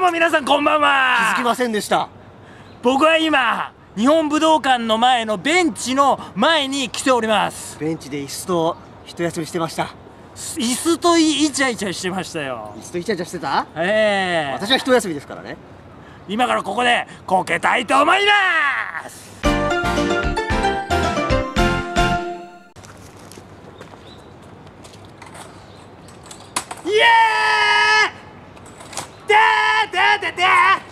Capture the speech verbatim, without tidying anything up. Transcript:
も皆さんこんばんは。 気づきませんでした。 僕は今日本武道館の前のベンチの前に来ております。 ベンチで椅子と一休みしてました。 椅子とイチャイチャしてましたよ。 椅子とイチャイチャしてた？ ええー、 私は一休みですからね。 今からここでこけたいと思います。イエーイ！でーでーでーでー